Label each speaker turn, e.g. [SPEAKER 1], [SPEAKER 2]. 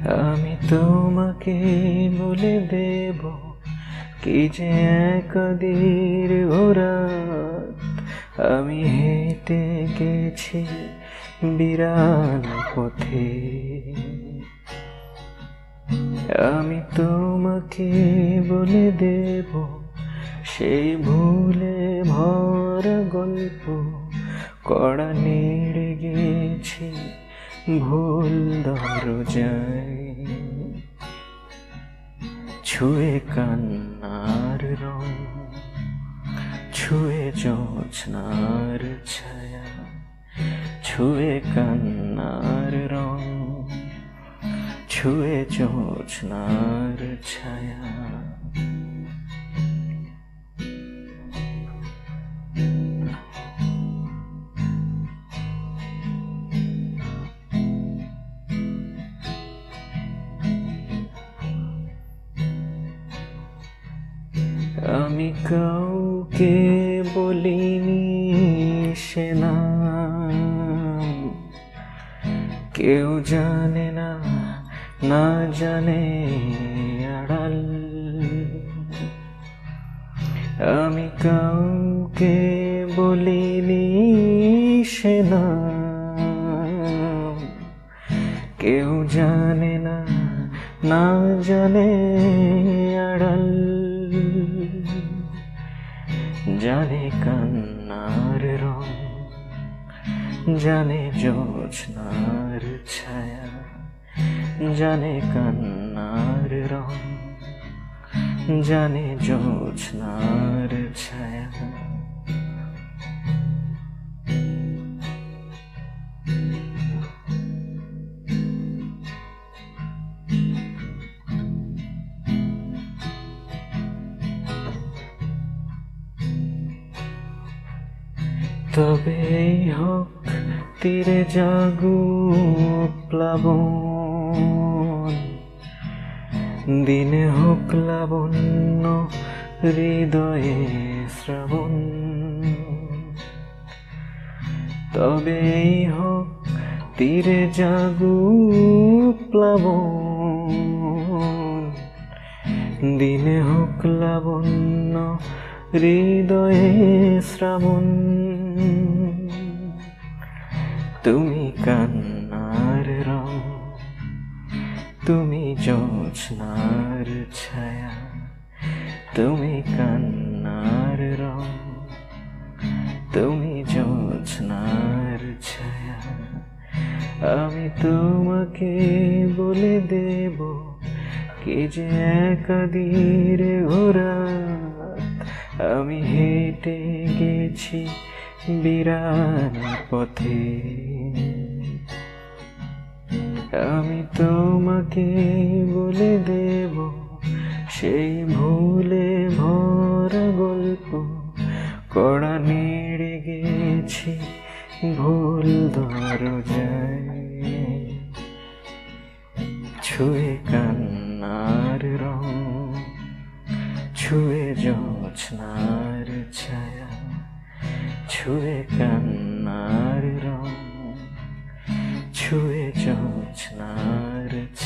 [SPEAKER 1] আমি তোমাকে বলে দেব কি যে একদিন রাত আমি হেঁটে গেছি বিরান পথে। আমি তোমাকে বলে দেব সেই ভুলে ভরা গল্প কড়া নেড়ে গেছি ভুল দরজায়। ছুঁয়ে কান্নার রং, ছুঁয়ে জোছনার ছায়া, ছুঁয়ে কান্নার রং, ছুঁয়ে জোছনার ছায়া। আমি কাউকে বলিনি সে নাম, কেউ জানে না, না জানে আড়াল। আমি কাউকে বলিনি সে নাম, কেউ জানে না, না জানে আড়াল। জানে কান্নার রং, জানে জোছনার ছায়া, জানে কান্নার রং, জানে জোছনার ছায়া। তবেই হোক তীরে জাগুক প্লাবন, দিনে হোক লাবণ্য হৃদয়ে শ্রাবণ। তবেই হোক তীরে জাগুক প্লাবন, দিনে হোক লাবণ্য হৃদয়ে শ্রাবণ। তুমি কান্নার রং, তুমি জোছনার ছায়া, তুমি কান্নার রং, তুমি জোছনার ছায়া। আমি তোমাকে বলে দেব কি যে একদিন রাত আমি হেঁটে গেছি বিরান পথে। আমি তোমাকে বলে দেব সেই ভুলে ভরা গল্প কড়া নেড়ে গেছি ভুল দরজায়। ছুঁয়ে কান্নার রং, ছুঁয়ে জোছনার ছায়া, ছুঁয়ে কান্নার রং, ছুঁয়ে জোছনার ছায়া।